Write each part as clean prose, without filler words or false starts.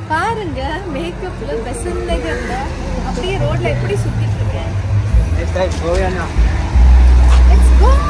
பாருங்க மேக்கப்ல பெசன்னகர்ல அப்படியே ரோட்ல எப்படி சுத்திட்டு இருக்கேன். Let's go.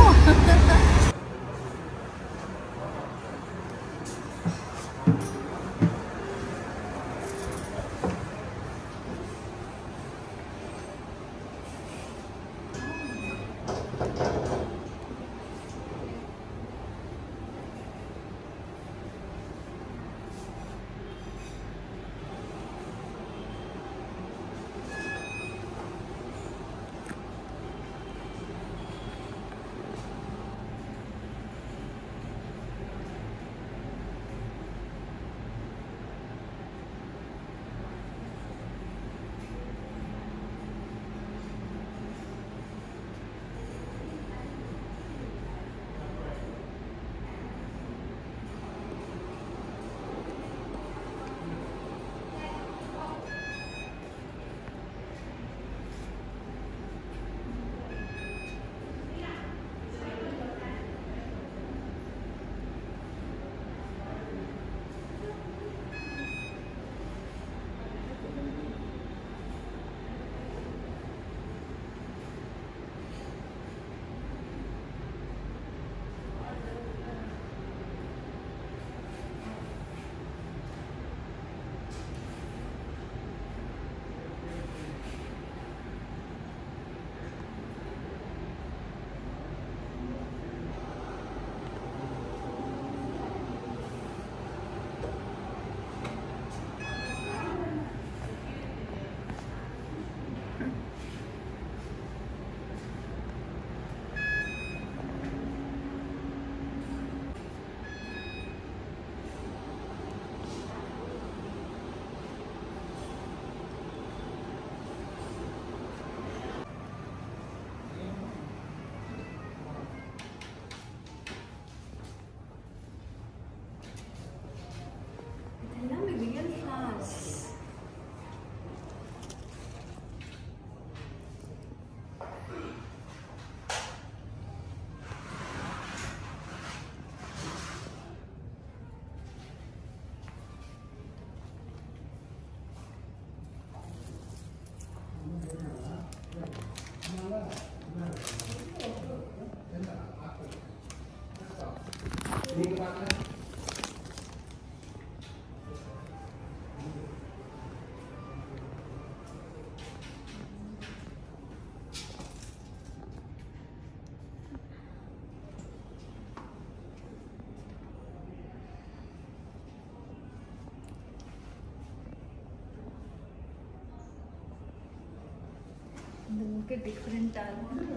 இந்த முக்கு டிஃபரெண்டா இருக்கு.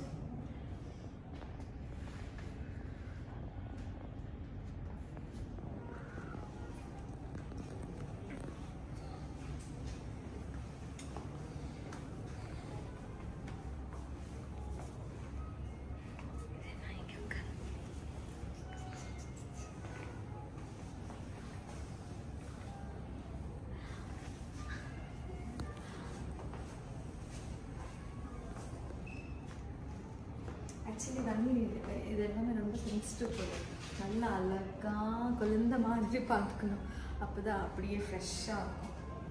ஆக்சுவலி தண்ணி இது எல்லாமே ரொம்ப சென்சிட்டிவ். நல்லா அழகாக குளிர்ந்த மாதிரி பார்த்துக்கணும். அப்போ தான் அப்படியே ஃப்ரெஷ்ஷாக இருக்கும்.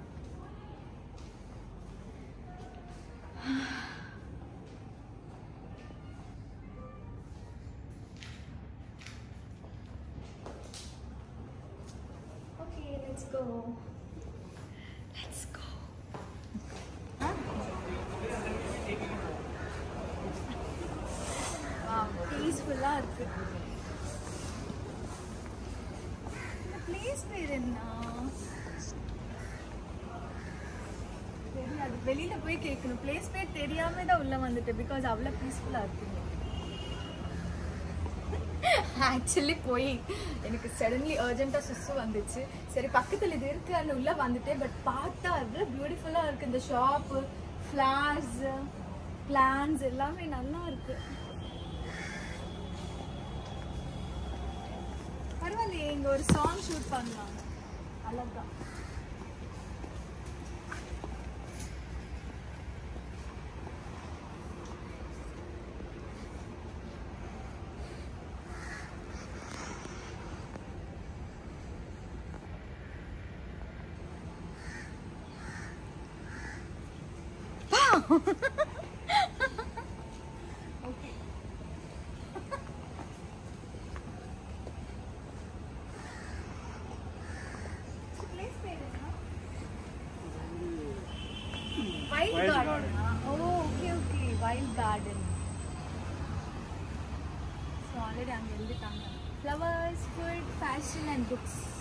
Okay, let's go. பீஸ்ஃபுல்லாக இருக்கு. பிளேஸ் பேர் என்ன தெரியாது. வெளியில போய் கேட்கணும். பிளேஸ் பேர் தெரியாம தான் உள்ள வந்துட்டு. பிகாஸ் அவ்வளோ பீஸ்ஃபுல்லாக இருக்குங்க. ஆக்சுவலி போய் எனக்கு சடன்லி அர்ஜென்ட்டாக சுசு வந்துச்சு. சரி பக்கத்தில் இது இருக்குன்னு உள்ள வந்துட்டேன். பட் பார்த்தா அவ்வளோ பியூட்டிஃபுல்லாக இருக்கு. இந்த ஷாப்பு, ஃப்ளார்ஸ், பிளான்ஸ் எல்லாமே நல்லா இருக்கு. பரவாயில்லையே, இங்க ஒரு சாங் ஷூட் பண்ணலாம். அழகா ஓகே. பிளேஸ் பேர் என்ன? Wild garden. Oh okay okay, wild garden. So already அங்கே எழுதிட்டாங்க. Flowers, food, fashion and books.